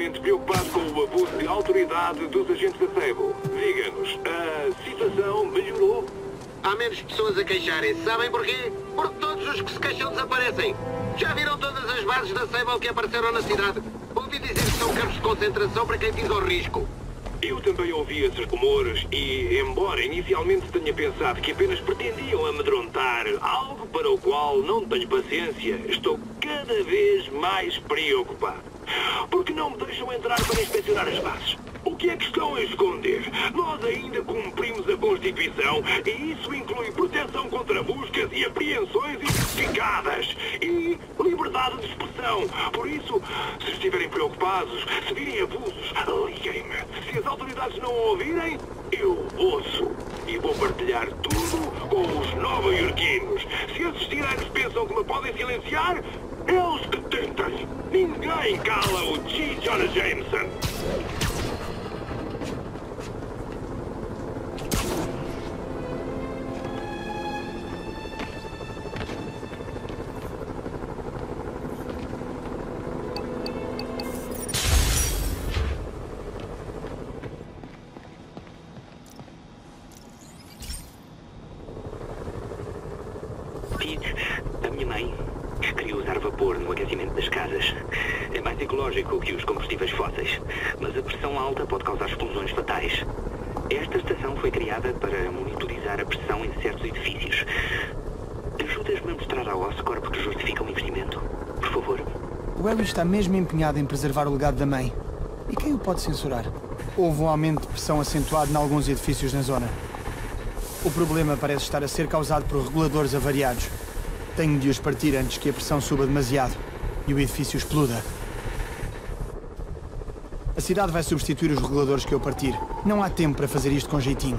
seriamente preocupado com o abuso de autoridade dos agentes da Sable. Diga-nos, a situação melhorou? Há menos pessoas a queixarem-se. Sabem porquê? Porque todos os que se queixam desaparecem. Já viram todas as bases da Sable que apareceram na cidade? Ouvi dizer que são campos de concentração para quem diz ao risco. Eu também ouvi esses rumores e, embora inicialmente tenha pensado que apenas pretendiam amedrontar, algo para o qual não tenho paciência, estou cada vez mais preocupado. Porque não me deixam entrar para inspecionar as bases. O que é que estão a esconder? Nós ainda cumprimos a Constituição e isso inclui proteção contra buscas e apreensões injustificadas e liberdade de expressão. Por isso, se estiverem preocupados, se virem abusos, liguem-me. Se as autoridades não ouvirem, eu ouço. E vou partilhar tudo com os nova-iorquinos. Se esses tirantes pensam que me podem silenciar, eles que tentem. Ninguém cala o G. Jonah Jameson. A minha mãe queria usar vapor no aquecimento das casas. É mais ecológico que os combustíveis fósseis, mas a pressão alta pode causar explosões fatais. Esta estação foi criada para monitorizar a pressão em certos edifícios. Ajudas-me a mostrar à Oscorp que justifica o investimento, por favor? O Harry está mesmo empenhado em preservar o legado da mãe. E quem o pode censurar? Houve um aumento de pressão acentuado em alguns edifícios na zona. O problema parece estar a ser causado por reguladores avariados. Tenho de os partir antes que a pressão suba demasiado e o edifício exploda. A cidade vai substituir os reguladores que eu partir. Não há tempo para fazer isto com jeitinho.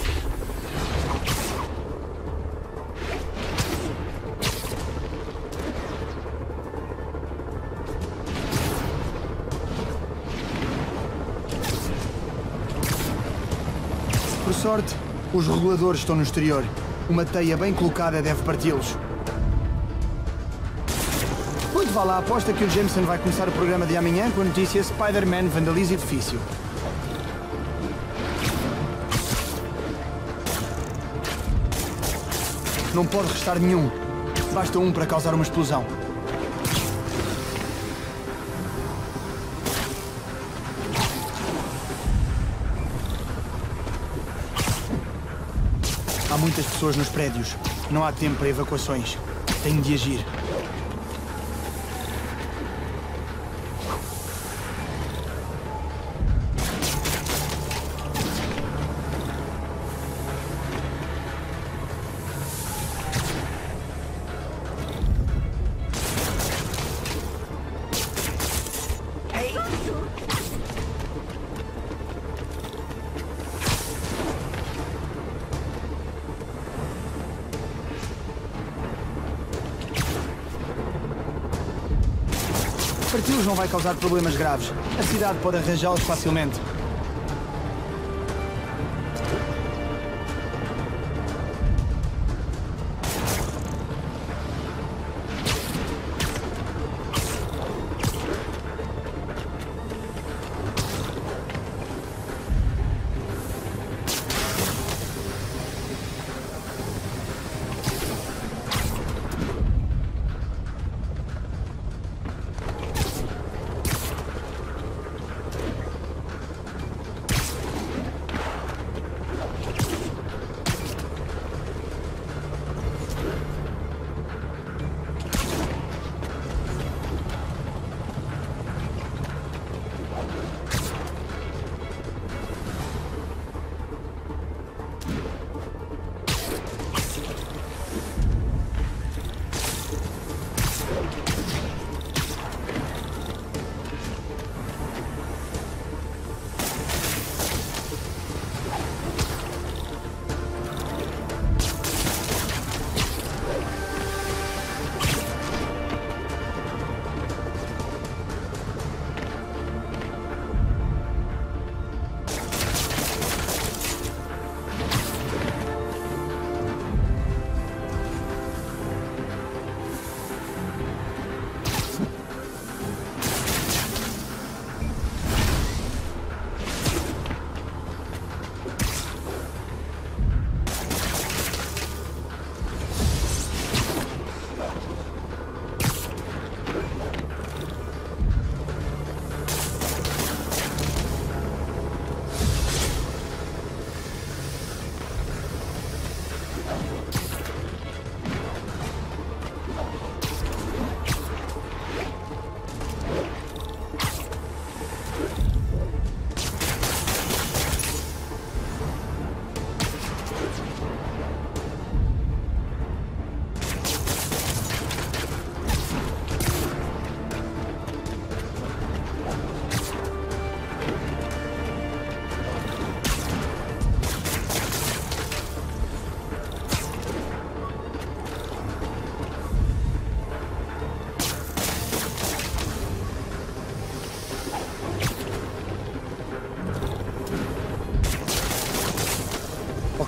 Por sorte, os reguladores estão no exterior. Uma teia bem colocada deve parti-los. Pois vá lá, aposta que o Jameson vai começar o programa de amanhã com a notícia Spider-Man vandaliza edifício. Não pode restar nenhum. Basta um para causar uma explosão. Há muitas pessoas nos prédios. Não há tempo para evacuações. Tenho de agir. Parti-los não vai causar problemas graves. A cidade pode arranjá-los facilmente.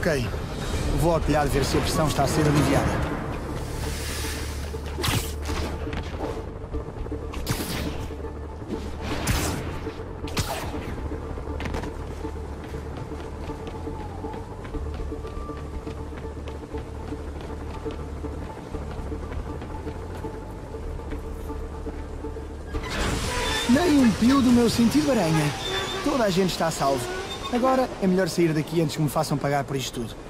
Ok. Vou ao telhado ver se a pressão está a ser aliviada. Nem um pio do meu sentido aranha. Toda a gente está a salvo. Agora é melhor sair daqui antes que me façam pagar por isto tudo.